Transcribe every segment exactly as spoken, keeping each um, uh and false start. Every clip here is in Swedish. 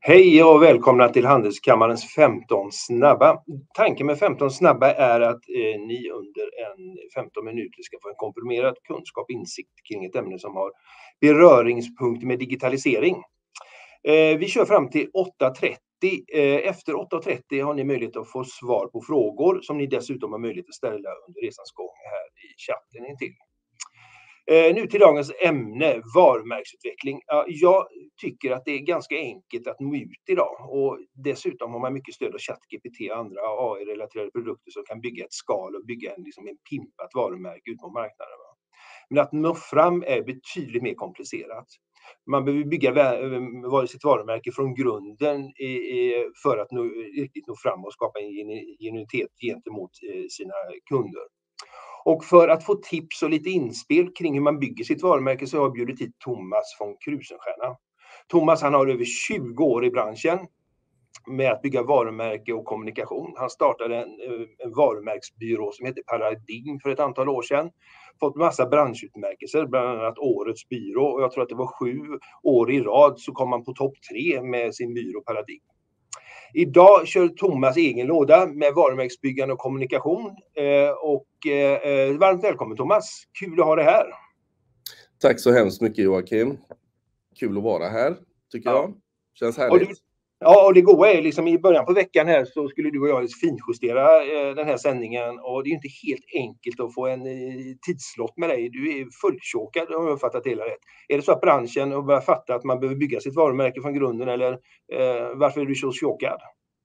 Hej och välkomna till Handelskammarens femton snabba. Tanken med femton snabba är att eh, ni under en femton minuter ska få en komprimerad kunskap och insikt kring ett ämne som har beröringspunkt med digitalisering. Eh, vi kör fram till åtta trettio. Eh, efter åtta trettio har ni möjlighet att få svar på frågor som ni dessutom har möjlighet att ställa under resans gång här i chatten intill. Eh, nu till dagens ämne, varumärksutveckling. Ja, jag tycker att det är ganska enkelt att nå ut idag och dessutom har man mycket stöd av ChatGPT och andra A I-relaterade produkter som kan bygga ett skal och bygga en, liksom en pimpat varumärke ut på marknaden. Va? Men att nå fram är betydligt mer komplicerat. Man behöver bygga vä- sitt varumärke från grunden i, i, för att nå, riktigt nå fram och skapa en genuinitet gentemot eh, sina kunder. Och för att få tips och lite inspel kring hur man bygger sitt varumärke så har jag bjudit hit Thomas von Krusenstjerna. Thomas, han har över tjugo år i branschen med att bygga varumärke och kommunikation. Han startade en, en varumärksbyrå som heter Paradigm för ett antal år sedan. Fått massa branschutmärkelser, bland annat Årets byrå, och jag tror att det var sju år i rad så kom han på topp tre med sin byrå Paradigm. Idag kör Thomas egen låda med varumärksbyggande och kommunikation. Eh, och eh, varmt välkommen Thomas. Kul att ha dig här. Tack så hemskt mycket Joakim. Kul att vara här tycker ja. jag. Känns härligt. Och det, ja, och det goda är liksom i början på veckan här så skulle du och jag finjustera eh, den här sändningen. Och det är inte helt enkelt att få en eh, tidslott med dig. Du är fulltjåkad om jag fattat hela rätt. Är det så att branschen har börjat fatta att man behöver bygga sitt varumärke från grunden eller eh, varför är du så tjåkad?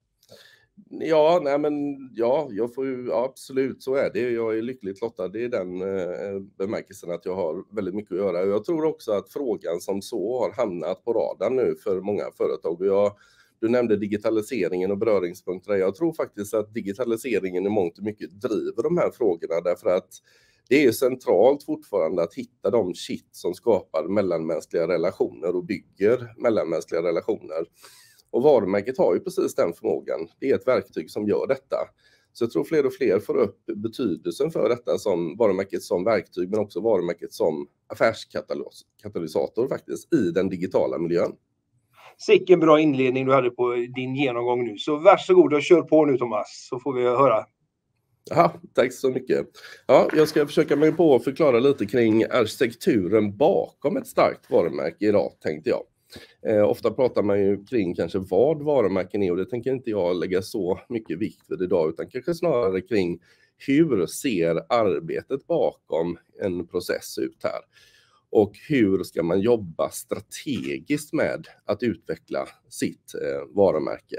Ja, nej men ja, jag får ju, ja, absolut så är det. Jag är lyckligt lottad. Det är den eh, bemärkelsen att jag har väldigt mycket att göra. Och jag tror också att frågan som så har hamnat på radarn nu för många företag. Och jag, du nämnde digitaliseringen och beröringspunkter. Jag tror faktiskt att digitaliseringen i mångt och mycket driver de här frågorna därför att det är centralt fortfarande att hitta de shit som skapar mellanmänskliga relationer och bygger mellanmänskliga relationer. Och varumärket har ju precis den förmågan. Det är ett verktyg som gör detta. Så jag tror fler och fler får upp betydelsen för detta som varumärket som verktyg men också varumärket som affärskatalysator faktiskt i den digitala miljön. Sicken bra inledning du hade på din genomgång nu. Så varsågod och kör på nu Thomas så får vi höra. Ja, tack så mycket. Ja, jag ska försöka mig på att förklara lite kring arkitekturen bakom ett starkt varumärke idag tänkte jag. Eh, ofta pratar man ju kring kanske vad varumärken är och det tänker inte jag lägga så mycket vikt vid idag utan kanske snarare kring hur ser arbetet bakom en process ut här och hur ska man jobba strategiskt med att utveckla sitt eh, varumärke.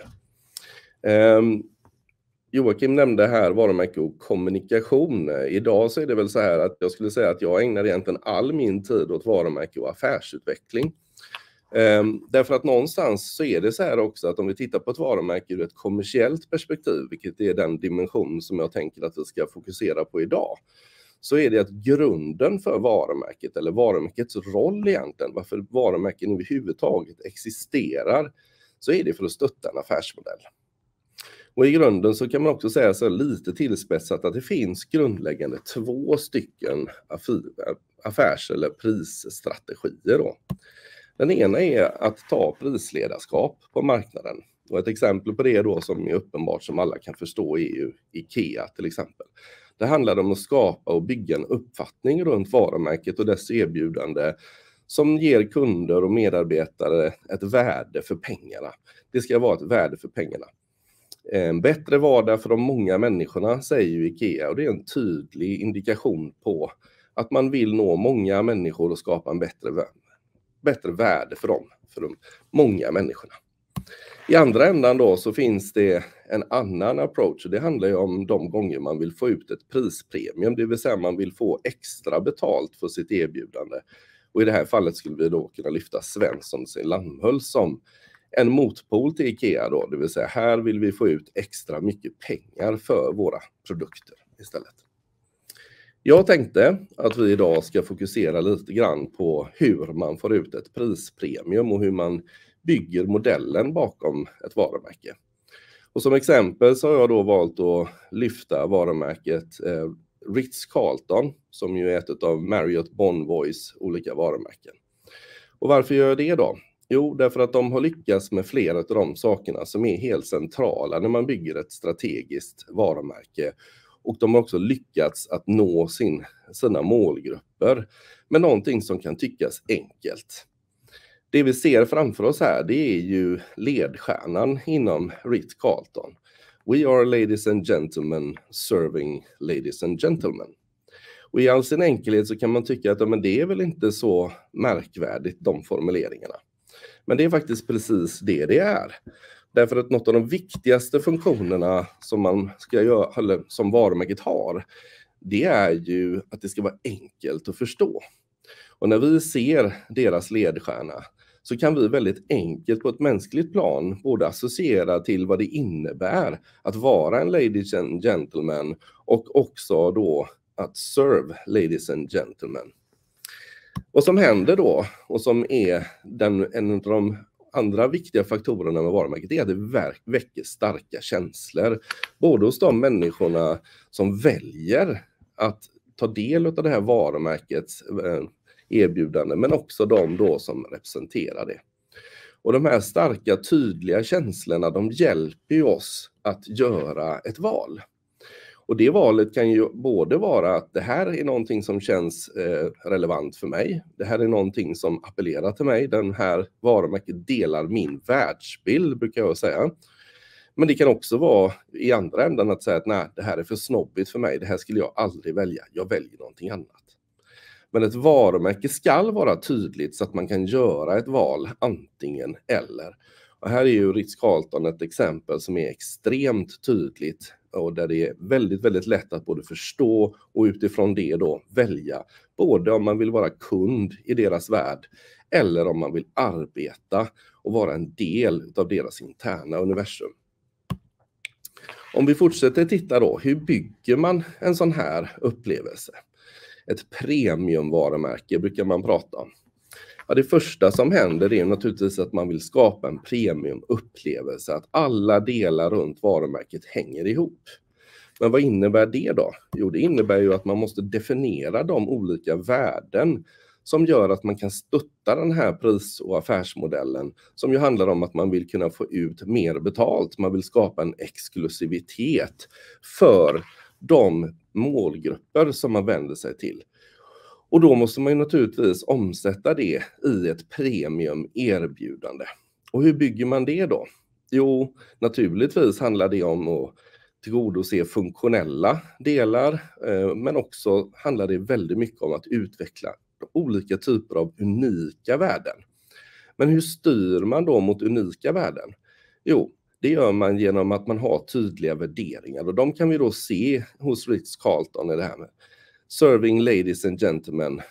Eh, Joakim nämnde här varumärke och kommunikation. Idag så är det väl så här att jag skulle säga att jag ägnar egentligen all min tid åt varumärke och affärsutveckling. Um, därför att någonstans så är det så här också att om vi tittar på ett varumärke ur ett kommersiellt perspektiv, vilket är den dimension som jag tänker att vi ska fokusera på idag, så är det att grunden för varumärket eller varumärkets roll egentligen, varför varumärken överhuvudtaget existerar, så är det för att stötta en affärsmodell. Och i grunden så kan man också säga så lite tillspetsat att det finns grundläggande två stycken affärs- eller prisstrategier då. Den ena är att ta prisledarskap på marknaden. Och ett exempel på det då som är uppenbart som alla kan förstå är ju IKEA till exempel. Det handlar om att skapa och bygga en uppfattning runt varumärket och dess erbjudande som ger kunder och medarbetare ett värde för pengarna. Det ska vara ett värde för pengarna. En bättre vardag för de många människorna säger ju IKEA och det är en tydlig indikation på att man vill nå många människor och skapa en bättre värld. bättre värde för dem, för de många människorna. I andra ändan då så finns det en annan approach och det handlar ju om de gånger man vill få ut ett prispremium, det vill säga man vill få extra betalt för sitt erbjudande. Och i det här fallet skulle vi då kunna lyfta Svenssons i Lammhult som en motpol till IKEA då, det vill säga här vill vi få ut extra mycket pengar för våra produkter istället. Jag tänkte att vi idag ska fokusera lite grann på hur man får ut ett prispremium och hur man bygger modellen bakom ett varumärke. Och som exempel så har jag då valt att lyfta varumärket eh, Ritz-Carlton som ju är ett av Marriott Bonvoys olika varumärken. Och varför gör jag det då? Jo, därför att de har lyckats med flera av de sakerna som är helt centrala när man bygger ett strategiskt varumärke. Och de har också lyckats att nå sin, sina målgrupper med någonting som kan tyckas enkelt. Det vi ser framför oss här, det är ju ledstjärnan inom Ritz-Carlton. We are ladies and gentlemen serving ladies and gentlemen. Och i all sin enkelhet så kan man tycka att ja, men det är väl inte så märkvärdigt, de formuleringarna. Men det är faktiskt precis det det är. Därför att något av de viktigaste funktionerna som man ska göra, eller som varumärket har, det är ju att det ska vara enkelt att förstå. Och när vi ser deras ledstjärna så kan vi väldigt enkelt på ett mänskligt plan både associera till vad det innebär att vara en ladies and gentleman och också då att serve ladies and gentlemen. Vad som händer då och som är den, en av de andra viktiga faktorerna med varumärket är att det väcker starka känslor. Både hos de människorna som väljer att ta del av det här varumärkets erbjudande, men också de då som representerar det. Och de här starka, tydliga känslorna, de hjälper ju oss att göra ett val. Och det valet kan ju både vara att det här är någonting som känns eh, relevant för mig. Det här är någonting som appellerar till mig. Den här varumärket delar min världsbild, brukar jag säga. Men det kan också vara i andra änden att säga att nej, det här är för snobbigt för mig. Det här skulle jag aldrig välja. Jag väljer någonting annat. Men ett varumärke ska vara tydligt så att man kan göra ett val antingen eller. Och här är ju Ritz-Carlton ett exempel som är extremt tydligt och där det är väldigt, väldigt lätt att både förstå och utifrån det då välja. Både om man vill vara kund i deras värld eller om man vill arbeta och vara en del av deras interna universum. Om vi fortsätter titta då, hur bygger man en sån här upplevelse? Ett premiumvarumärke brukar man prata om. Ja, det första som händer är naturligtvis att man vill skapa en premiumupplevelse, att alla delar runt varumärket hänger ihop. Men vad innebär det då? Jo, det innebär ju att man måste definiera de olika värden som gör att man kan stötta den här pris- och affärsmodellen som ju handlar om att man vill kunna få ut mer betalt. Man vill skapa en exklusivitet för de målgrupper som man vänder sig till. Och då måste man ju naturligtvis omsätta det i ett premium-erbjudande. Och hur bygger man det då? Jo, naturligtvis handlar det om att tillgodose funktionella delar, men också handlar det väldigt mycket om att utveckla olika typer av unika värden. Men hur styr man då mot unika värden? Jo, det gör man genom att man har tydliga värderingar och de kan vi då se hos Ritz-Carlton i det här med serving ladies and gentlemen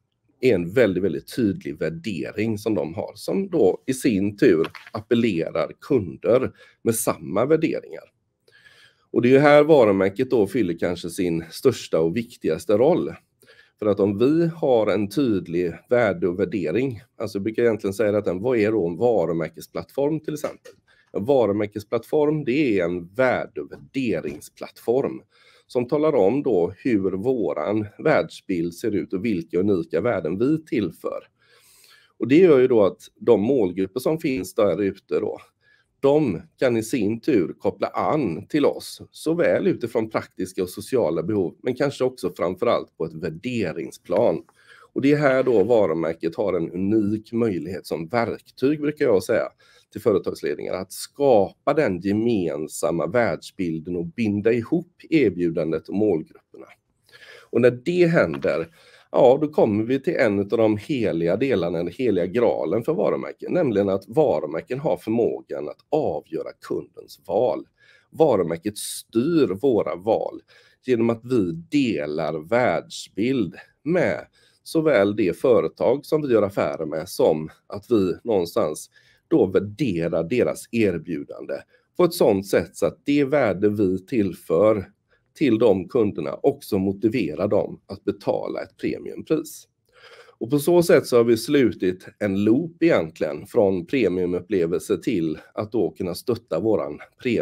är en väldigt, väldigt tydlig värdering som de har som då i sin tur appellerar kunder med samma värderingar. Och det är ju här varumärket då fyller kanske sin största och viktigaste roll. För att om vi har en tydlig värde och värdering, alltså jag brukar egentligen säga att en, vad är då en varumärkesplattform till exempel? En varumärkesplattform, det är en värde- och värderingsplattform som talar om då hur våran världsbild ser ut och vilka unika värden vi tillför. Och det gör ju då att de målgrupper som finns där ute då, de kan i sin tur koppla an till oss, såväl utifrån praktiska och sociala behov, men kanske också framförallt på ett värderingsplan. Och det är här då varumärket har en unik möjlighet som verktyg, brukar jag säga, till företagsledningar att skapa den gemensamma världsbilden och binda ihop erbjudandet och målgrupperna. Och när det händer, ja, då kommer vi till en av de heliga delarna, den heliga graalen för varumärken, nämligen att varumärken har förmågan att avgöra kundens val. Varumärket styr våra val genom att vi delar världsbild med såväl det företag som vi gör affärer med som att vi någonstans då värderar deras erbjudande på ett sådant sätt så att det värde vi tillför till de kunderna också motiverar dem att betala ett premiumpris. Och på så sätt så har vi slutit en loop egentligen från premiumupplevelse till att då kunna stötta våran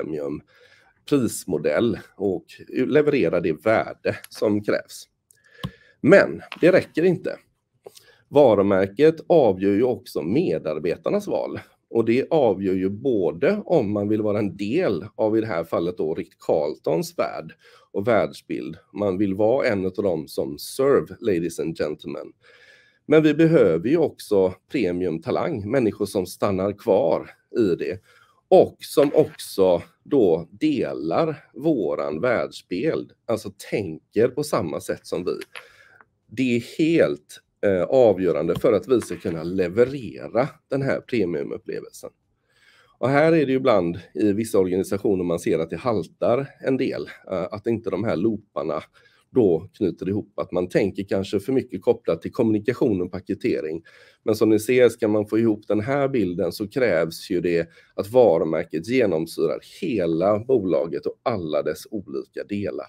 premiumprismodell och leverera det värde som krävs. Men det räcker inte. Varumärket avgör ju också medarbetarnas val. Och det avgör ju både om man vill vara en del av, i det här fallet då, Rick Carltons värld och världsbild. Man vill vara en av dem som serve, ladies and gentlemen. Men vi behöver ju också premiumtalang, människor som stannar kvar i det. Och som också då delar våran världsbild, alltså tänker på samma sätt som vi. Det är helt eh, avgörande för att vi ska kunna leverera den här premiumupplevelsen. Och här är det ju ibland i vissa organisationer man ser att det haltar en del, eh, att inte de här looparna då knyter ihop, att man tänker kanske för mycket kopplat till kommunikation och paketering. Men som ni ser, ska man få ihop den här bilden så krävs ju det att varumärket genomsyrar hela bolaget och alla dess olika delar.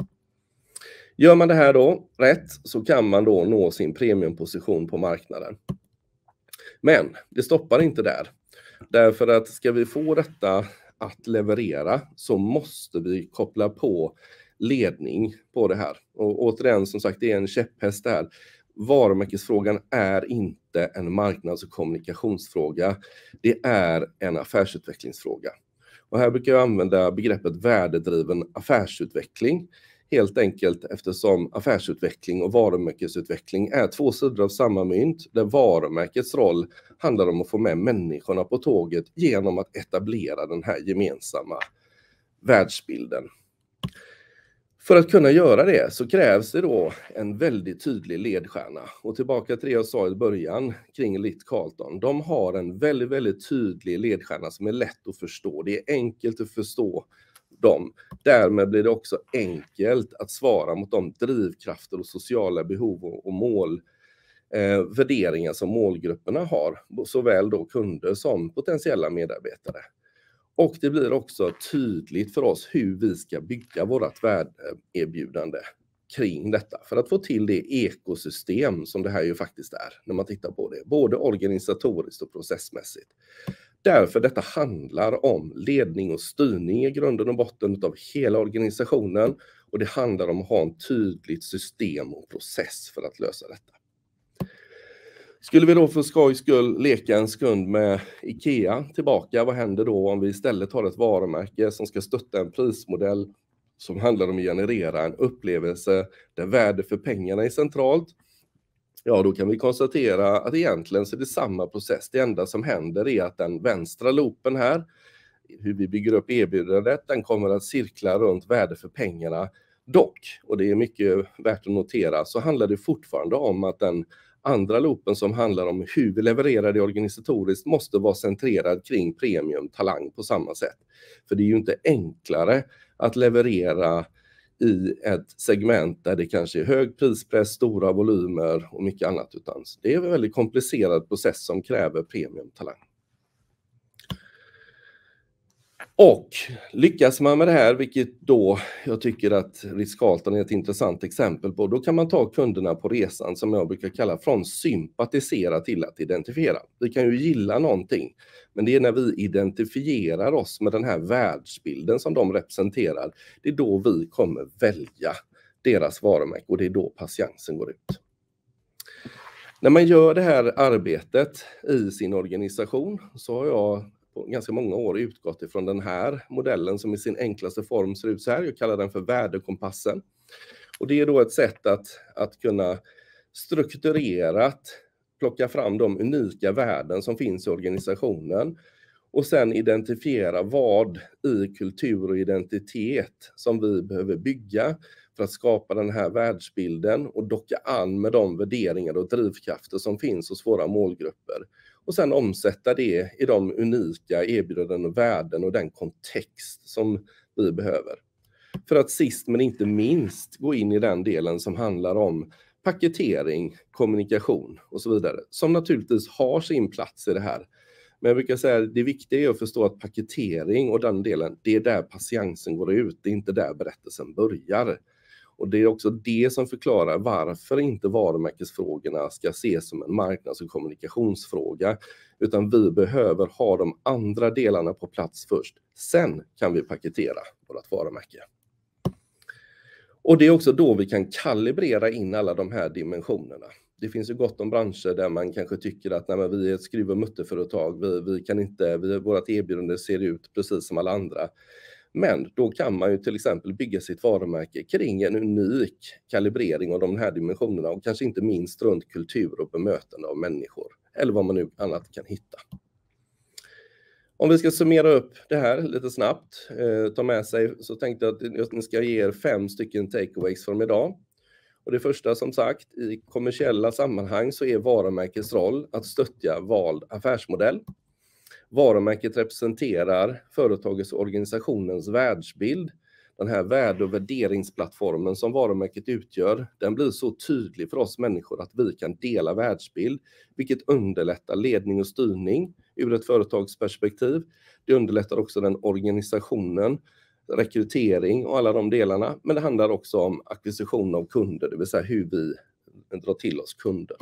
Gör man det här då rätt så kan man då nå sin premiumposition på marknaden. Men det stoppar inte där. Därför att ska vi få detta att leverera så måste vi koppla på ledning på det här. Och återigen, som sagt, det är en käpphäst där. Varumärkesfrågan är inte en marknads- och kommunikationsfråga. Det är en affärsutvecklingsfråga. Och här brukar jag använda begreppet värdedriven affärsutveckling. Helt enkelt eftersom affärsutveckling och varumärkesutveckling är två sidor av samma mynt, där varumärkets roll handlar om att få med människorna på tåget genom att etablera den här gemensamma världsbilden. För att kunna göra det så krävs det då en väldigt tydlig ledstjärna. Och tillbaka till det jag sa i början kring Rick Carlton. De har en väldigt, väldigt tydlig ledstjärna som är lätt att förstå. Det är enkelt att förstå dem. Därmed blir det också enkelt att svara mot de drivkrafter och sociala behov och mål, eh, värderingar som målgrupperna har. Såväl då kunder som potentiella medarbetare. Och det blir också tydligt för oss hur vi ska bygga vårt värdeerbjudande kring detta. För att få till det ekosystem som det här ju faktiskt är när man tittar på det. Både organisatoriskt och processmässigt. Därför detta handlar om ledning och styrning i grunden och botten av hela organisationen. Och det handlar om att ha en tydligt system och process för att lösa detta. Skulle vi då för skojs skull leka en sekund med IKEA tillbaka, vad händer då om vi istället har ett varumärke som ska stötta en prismodell som handlar om att generera en upplevelse där värde för pengarna är centralt? Ja, då kan vi konstatera att egentligen så är det samma process. Det enda som händer är att den vänstra loopen här, hur vi bygger upp erbjudandet, den kommer att cirkla runt värde för pengarna. Dock, och det är mycket värt att notera, så handlar det fortfarande om att den andra loopen som handlar om hur vi levererar det organisatoriskt måste vara centrerad kring premium talang på samma sätt. För det är ju inte enklare att leverera i ett segment där det kanske är hög prispress, stora volymer och mycket annat, utan det är en väldigt komplicerad process som kräver premium talang. Och lyckas man med det här, vilket då jag tycker att Rick Carlton är ett intressant exempel på, då kan man ta kunderna på resan som jag brukar kalla från sympatisera till att identifiera. Vi kan ju gilla någonting, men det är när vi identifierar oss med den här världsbilden som de representerar, det är då vi kommer välja deras varumärke och det är då patiensen går ut. När man gör det här arbetet i sin organisation så har jag på ganska många år utgått ifrån den här modellen som i sin enklaste form ser ut så här. Jag kallar den för värdekompassen. Och det är då ett sätt att, att kunna strukturerat plocka fram de unika värden som finns i organisationen och sen identifiera vad i kultur och identitet som vi behöver bygga för att skapa den här världsbilden och docka an med de värderingar och drivkrafter som finns hos våra målgrupper. Och sen omsätta det i de unika erbjudanden och värden och den kontext som vi behöver. För att sist men inte minst gå in i den delen som handlar om paketering, kommunikation och så vidare. Som naturligtvis har sin plats i det här. Men jag brukar säga att det viktiga är att förstå att paketering och den delen, det är där patiensen går ut. Det är inte där berättelsen börjar. Och det är också det som förklarar varför inte varumärkesfrågorna ska ses som en marknads- och kommunikationsfråga. Utan vi behöver ha de andra delarna på plats först. Sen kan vi paketera vårt varumärke. Och det är också då vi kan kalibrera in alla de här dimensionerna. Det finns ju gott om branscher där man kanske tycker att nej, men vi är ett skruv- och mutterföretag, vi, vi kan inte, vi, vårt erbjudande ser ut precis som alla andra. Men då kan man ju till exempel bygga sitt varumärke kring en unik kalibrering av de här dimensionerna och kanske inte minst runt kultur och bemötande av människor. Eller vad man nu annat kan hitta. Om vi ska summera upp det här lite snabbt, eh, ta med sig, så tänkte jag att jag ska ge er fem stycken takeaways från idag. Och det första, som sagt, i kommersiella sammanhang så är varumärkets roll att stödja vald affärsmodell. Varumärket representerar företagets och organisationens världsbild. Den här värde- och värderingsplattformen som varumärket utgör, den blir så tydlig för oss människor att vi kan dela världsbild, vilket underlättar ledning och styrning ur ett företagsperspektiv. Det underlättar också den organisationen, rekrytering och alla de delarna. Men det handlar också om akquisition av kunder, det vill säga hur vi drar till oss kunder.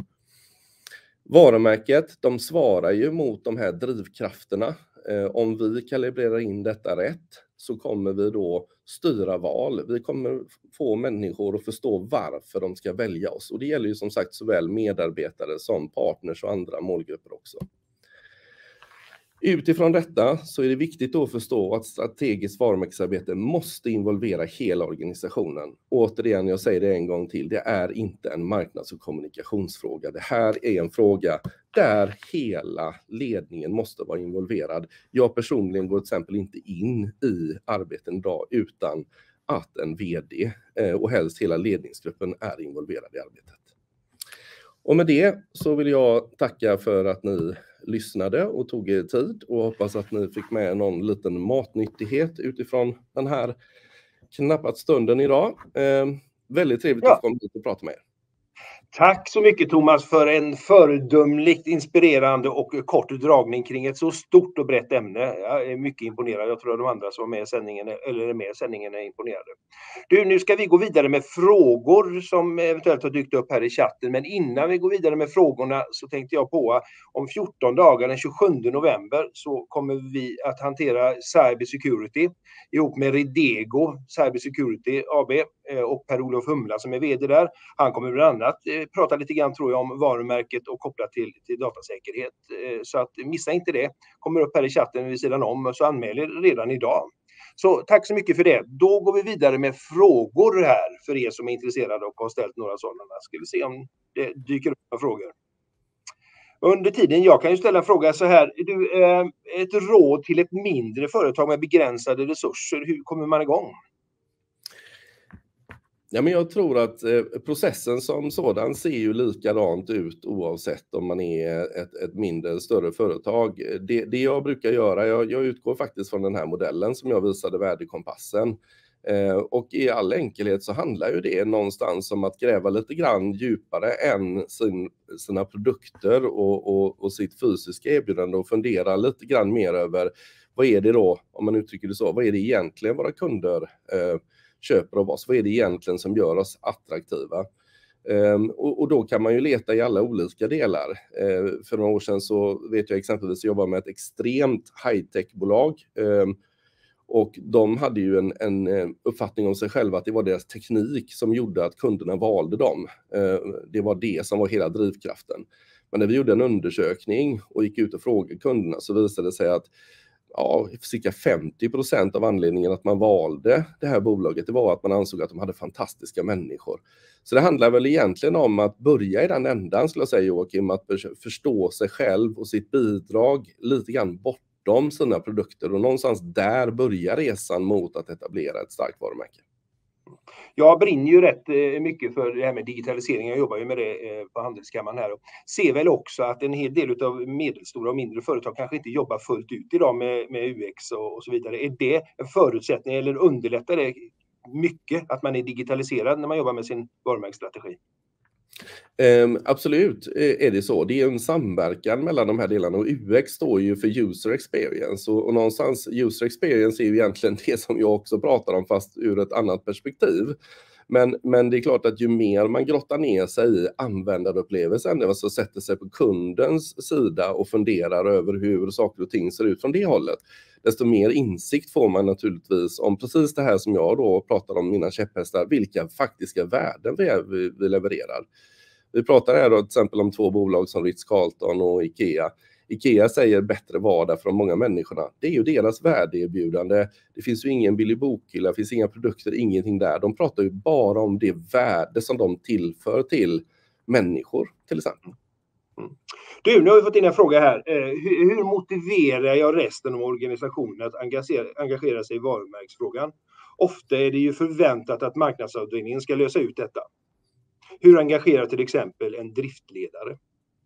Varumärket, de svarar ju mot de här drivkrafterna. Eh, om vi kalibrerar in detta rätt så kommer vi då styra val. Vi kommer få människor att förstå varför de ska välja oss. Och det gäller ju som sagt såväl medarbetare som partners och andra målgrupper också. Utifrån detta så är det viktigt att förstå att strategiskt varumärkesarbete måste involvera hela organisationen. Återigen, jag säger det en gång till, det är inte en marknads- och kommunikationsfråga. Det här är en fråga där hela ledningen måste vara involverad. Jag personligen går till exempel inte in i arbeten idag utan att en vd och helst hela ledningsgruppen är involverad i arbetet. Och med det så vill jag tacka för att ni lyssnade och tog er tid och hoppas att ni fick med någon liten matnyttighet utifrån den här knappa stunden idag. Eh, väldigt trevligt ja. att få komma hit och prata med er. Tack så mycket Thomas för en föredömligt inspirerande och kort dragning kring ett så stort och brett ämne. Jag är mycket imponerad. Jag tror att de andra som är med i sändningen, eller är med i sändningen är imponerade. Du, nu ska vi gå vidare med frågor som eventuellt har dykt upp här i chatten. Men innan vi går vidare med frågorna så tänkte jag på om fjorton dagar, den tjugosjunde november, så kommer vi att hantera Cyber Security ihop med Ridego Cyber Security A B och Per-Olof Humla som är vd där. Han kommer bland annat prata lite grann tror jag om varumärket och kopplat till, till datasäkerhet. Så att missa inte det. Kommer upp här i chatten vid sidan om, så anmäl er redan idag. Så tack så mycket för det. Då går vi vidare med frågor här för er som är intresserade och har ställt några sådana. Ska vi se om det dyker upp några frågor. Under tiden, jag kan ju ställa en fråga så här. Du, eh, ett råd till ett mindre företag med begränsade resurser. Hur kommer man igång? Ja, men jag tror att eh, processen som sådan ser ju likadant ut oavsett om man är ett, ett mindre eller större företag. Det, det jag brukar göra, jag, jag utgår faktiskt från den här modellen som jag visade, värdekompassen. Eh, och i all enkelhet så handlar ju det någonstans om att gräva lite grann djupare än sin, sina produkter och, och, och sitt fysiska erbjudande och fundera lite grann mer över vad är det då, om man uttrycker det så, vad är det egentligen våra kunder eh, köper av oss? Vad är det egentligen som gör oss attraktiva? Um, och, och då kan man ju leta i alla olika delar. Uh, för några år sedan så vet jag exempelvis att jag jobbade med ett extremt high-tech-bolag. Um, och de hade ju en, en uppfattning om sig själva att det var deras teknik som gjorde att kunderna valde dem. Uh, det var det som var hela drivkraften. Men när vi gjorde en undersökning och gick ut och frågade kunderna så visade det sig att ja, cirka femtio procent av anledningen att man valde det här bolaget, det var att man ansåg att de hade fantastiska människor. Så det handlar väl egentligen om att börja i den ändan, skulle jag säga Joakim, att förstå sig själv och sitt bidrag lite grann bortom sina produkter och någonstans där börjar resan mot att etablera ett starkt varumärke. Jag brinner ju rätt mycket för det här med digitalisering. Jag jobbar ju med det på Handelskammaren här och ser väl också att en hel del av medelstora och mindre företag kanske inte jobbar fullt ut idag med, med U X och, och så vidare. Är det en förutsättning eller underlättar det mycket att man är digitaliserad när man jobbar med sin varumärkesstrategi? Um, absolut är det så. Det är en samverkan mellan de här delarna och U X står ju för user experience och, och någonstans user experience är ju egentligen det som jag också pratar om fast ur ett annat perspektiv. Men, men det är klart att ju mer man grottar ner sig i användarupplevelsen, alltså sätter sig på kundens sida och funderar över hur saker och ting ser ut från det hållet, desto mer insikt får man naturligtvis om precis det här som jag då pratar om, mina käpphästar, vilka faktiska värden vi, är, vi, vi levererar. Vi pratar här då till exempel om två bolag som Ritz-Carlton och Ikea. Ikea säger bättre vardag för de många människorna. Det är ju deras värdeerbjudande. Det finns ju ingen billig bokhylla, det finns inga produkter, ingenting där. De pratar ju bara om det värde som de tillför till människor till exempel. Mm. Du, nu har vi fått in en fråga här. Eh, hur, hur motiverar jag resten av organisationen att engagera, engagera sig i varumärkesfrågan? Ofta är det ju förväntat att marknadsavdelningen ska lösa ut detta. Hur engagerar till exempel en driftledare?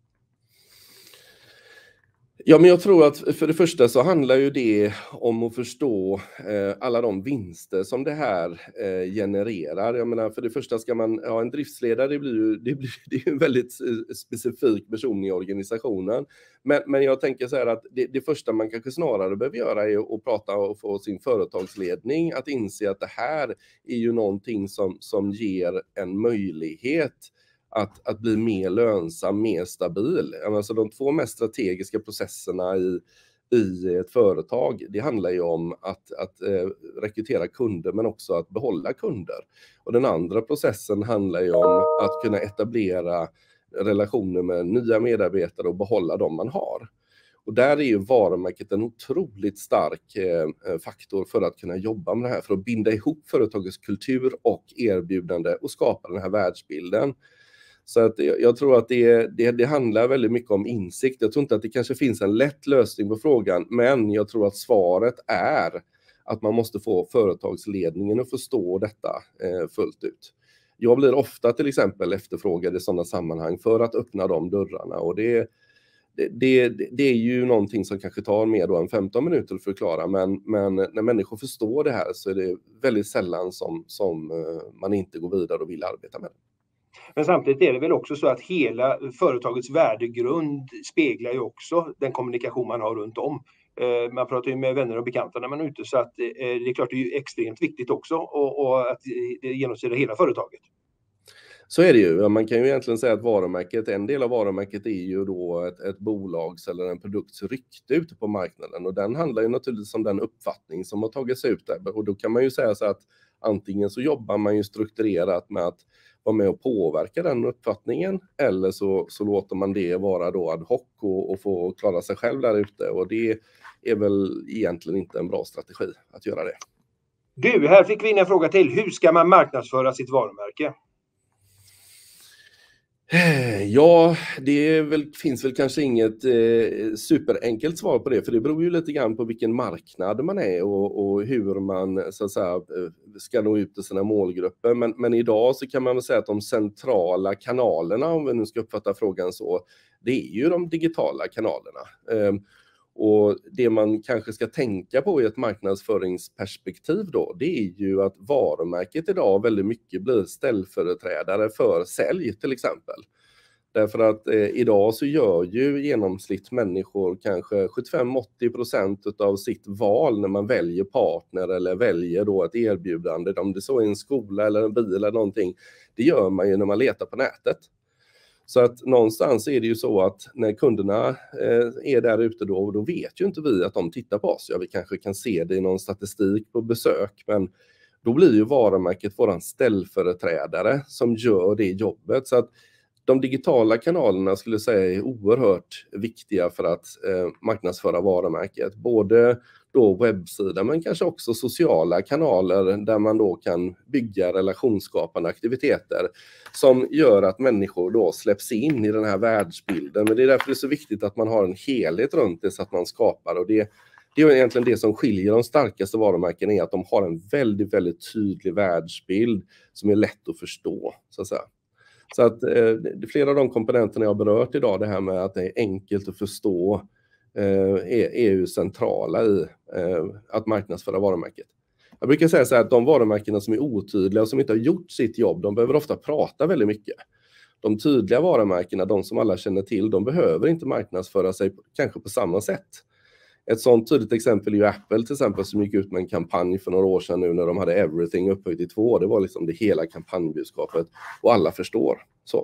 Ja, men jag tror att för det första så handlar ju det om att förstå eh, alla de vinster som det här eh, genererar. Jag menar, för det första ska man ha ja, en driftsledare, det blir ju det blir, det är en väldigt specifik person i organisationen. Men, men jag tänker så här att det, det första man kanske snarare behöver göra är att prata och få sin företagsledning att inse att det här är ju någonting som, som ger en möjlighet Att, att bli mer lönsam, mer stabil. Alltså de två mest strategiska processerna i, i ett företag, det handlar ju om att, att eh, rekrytera kunder men också att behålla kunder. Och den andra processen handlar ju om att kunna etablera relationer med nya medarbetare och behålla dem man har. Och där är ju varumärket en otroligt stark eh, faktor för att kunna jobba med det här, för att binda ihop företagets kultur och erbjudande och skapa den här världsbilden. Så att jag tror att det, det, det handlar väldigt mycket om insikt. Jag tror inte att det kanske finns en lätt lösning på frågan, men jag tror att svaret är att man måste få företagsledningen att förstå detta eh, fullt ut. Jag blir ofta till exempel efterfrågad i sådana sammanhang för att öppna de dörrarna, och det, det, det, det är ju någonting som kanske tar mer då än femton minuter att förklara, men, men när människor förstår det här så är det väldigt sällan som, som man inte går vidare och vill arbeta med det. Men samtidigt är det väl också så att hela företagets värdegrund speglar ju också den kommunikation man har runt om. Man pratar ju med vänner och bekanta när man är ute, så att det är klart det är ju extremt viktigt också, och, och att det genomsyrar hela företaget. Så är det ju. Man kan ju egentligen säga att varumärket, en del av varumärket är ju då ett, ett bolags eller en produkts rykte ute på marknaden, och den handlar ju naturligtvis om den uppfattning som har tagits ut där, och då kan man ju säga så att antingen så jobbar man ju strukturerat med att vara med och påverka den uppfattningen, eller så, så låter man det vara då ad hoc och, och få klara sig själv där ute, och det är väl egentligen inte en bra strategi att göra det. Du, här fick vi in en fråga till. Hur ska man marknadsföra sitt varumärke? Ja, det väl, finns väl kanske inget eh, superenkelt svar på det, för det beror ju lite grann på vilken marknad man är och, och hur man så att säga, ska nå ut till sina målgrupper. Men, men idag så kan man väl säga att de centrala kanalerna, om vi nu ska uppfatta frågan så, det är ju de digitala kanalerna. Eh, Och det man kanske ska tänka på i ett marknadsföringsperspektiv då, det är ju att varumärket idag väldigt mycket blir ställföreträdare för sälj till exempel. Därför att eh, idag så gör ju genomsnitt människor kanske sjuttiofem till åttio procent av sitt val när man väljer partner eller väljer då ett erbjudande, om det så är en skola eller en bil eller någonting, det gör man ju när man letar på nätet. Så att någonstans är det ju så att när kunderna eh, är där ute då, då vet ju inte vi att de tittar på oss. Ja, vi kanske kan se det i någon statistik på besök, men då blir ju varumärket våran ställföreträdare som gör det jobbet. Så att de digitala kanalerna skulle jag säga är oerhört viktiga för att eh, marknadsföra varumärket. Både då webbsidan men kanske också sociala kanaler där man då kan bygga relationsskapande aktiviteter som gör att människor då släpps in i den här världsbilden. Men det är därför det är så viktigt att man har en helhet runt det så att man skapar, och det, det är egentligen det som skiljer de starkaste varumärken, är att de har en väldigt, väldigt tydlig världsbild som är lätt att förstå så att säga. Så att eh, flera av de komponenterna jag har berört idag, det här med att det är enkelt att förstå, eh, är, är ju centrala i eh, att marknadsföra varumärket. Jag brukar säga så här att de varumärkena som är otydliga och som inte har gjort sitt jobb, de behöver ofta prata väldigt mycket. De tydliga varumärkena, de som alla känner till, de behöver inte marknadsföra sig kanske på samma sätt. Ett sånt tydligt exempel är ju Apple till exempel, som gick ut med en kampanj för några år sedan nu när de hade everything upphöjt i två. Det var liksom det hela kampanjbudskapet och alla förstår. Så,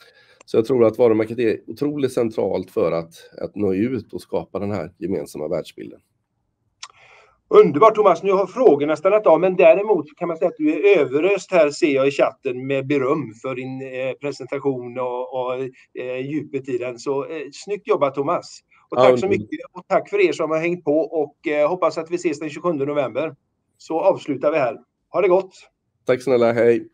så jag tror att varumärket är otroligt centralt för att, att nå ut och skapa den här gemensamma världsbilden. Underbart Thomas, nu har frågorna stannat av, men däremot kan man säga att du är överöst här, ser jag i chatten, med beröm för din eh, presentation och, och eh, djupet i den. Så eh, snyggt jobbat Thomas. Och tack så mycket, och tack för er som har hängt på, och eh, hoppas att vi ses den tjugosjunde november. Så avslutar vi här. Ha det gott! Tack snälla, hej!